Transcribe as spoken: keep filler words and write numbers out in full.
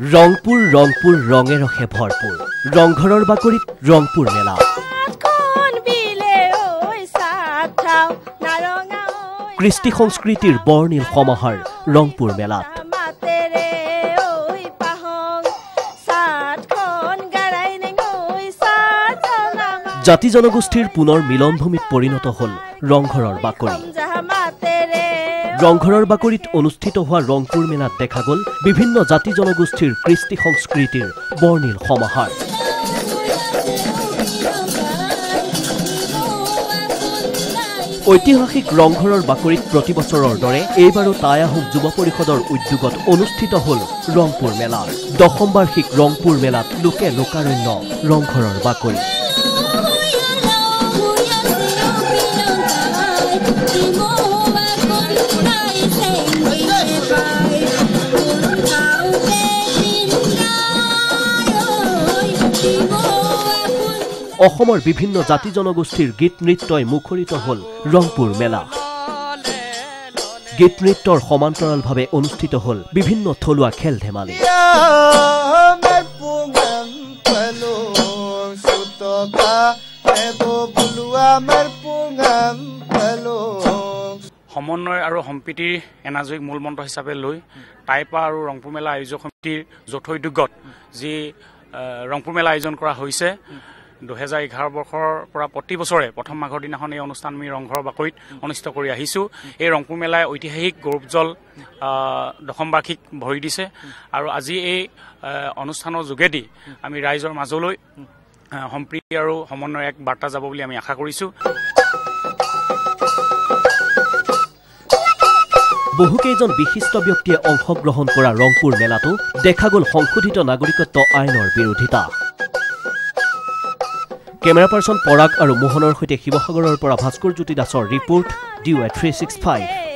ৰংপুৰ ৰংপুৰ ৰঙে ৰখে ভৰপুৰ ৰংঘৰৰ বাকৰিত ৰংপুৰ মেলা কৃষ্টি সংস্কৃতিৰ বৰ্ণিল সমাহাৰ ৰংপুৰ মেলাত জাতি জনগোষ্ঠীৰ পুনৰ মিলনভূমিত পৰিণত হল ৰংঘৰৰ বাকৰি ৰংঘৰৰ বাকৰিত অনুষ্ঠিত হোৱা ৰংপুৰ মেলাত দেখা গল বিভিন্ন জাতি জনগোষ্ঠীৰ কৃষ্টি সংস্কৃতিৰ বৰ্ণিল সমাহাৰ ঐতিহাসিক ৰংঘৰৰ বাকৰিত প্ৰতি বছৰৰ দৰে এইবাৰো টাই আহোম যুৱ পৰিষদৰ উদ্যোগত অনুষ্ঠিত হল ৰংপুৰ মেলা দশম বাৰ্ষিক ৰংপুৰ মেলাত লোকে লোকাৰণ্য ৰংঘৰৰ বাকৰি অসমৰ বিভিন্ন জাতি জনগোষ্ঠীৰ গীত নৃত্যই মুখৰিত হল ৰংপুৰ মেলা গীত নৃত্যৰ সমান্তৰালভাৱে অনুষ্ঠিত হল বিভিন্ন থলুৱা খেল ধেমালি সমন্বয় আৰু সম্প্ৰীতিৰ এনাজৰিক মূল মন্ত্ৰ হিচাপে লৈ টাইপা আৰু ৰংপুৰ মেলা আয়োজক সমিতিৰ যৌথ উদ্যোগত যি ৰংপুৰ মেলা আয়োজন কৰা হৈছে দুহেজাৰ এঘাৰ বৰ্ষৰ পৰা প্ৰতি বছৰে প্ৰথম মাঘৰ দিনাখন এই অনুষ্ঠান আমি ৰংঘৰৰ বাকৰিত অনুষ্ঠিত কৰি আহিছোঁ এই ৰংপুৰ মেলাই ঐতিহাসিক গৌৰৱজল দশম বাৰ্ষিক ভৰি দিছে আৰু আজি এই অনুষ্ঠানৰ যোগেদি আমি ৰাইজৰ মাজলৈ সম্প্ৰীতি আৰু সমন্বয়ৰ এক বাৰ্তা যাব বুলি আমি আশা কৰিছোঁ বহুকেইজন বিশিষ্ট ব্যক্তিয়ে অংশগ্ৰহণ কৰা ৰংপুৰ মেলাটো দেখা গল সংশোধিত নাগৰিকত্ব আইনৰ বিৰোধিতা কেমেৰা পাৰ্চন পৰাগ আৰু মোহনৰ সৈতে শিৱসাগৰৰ পৰা ভাস্কৰ জ্যোতি দাসৰ report DY three six five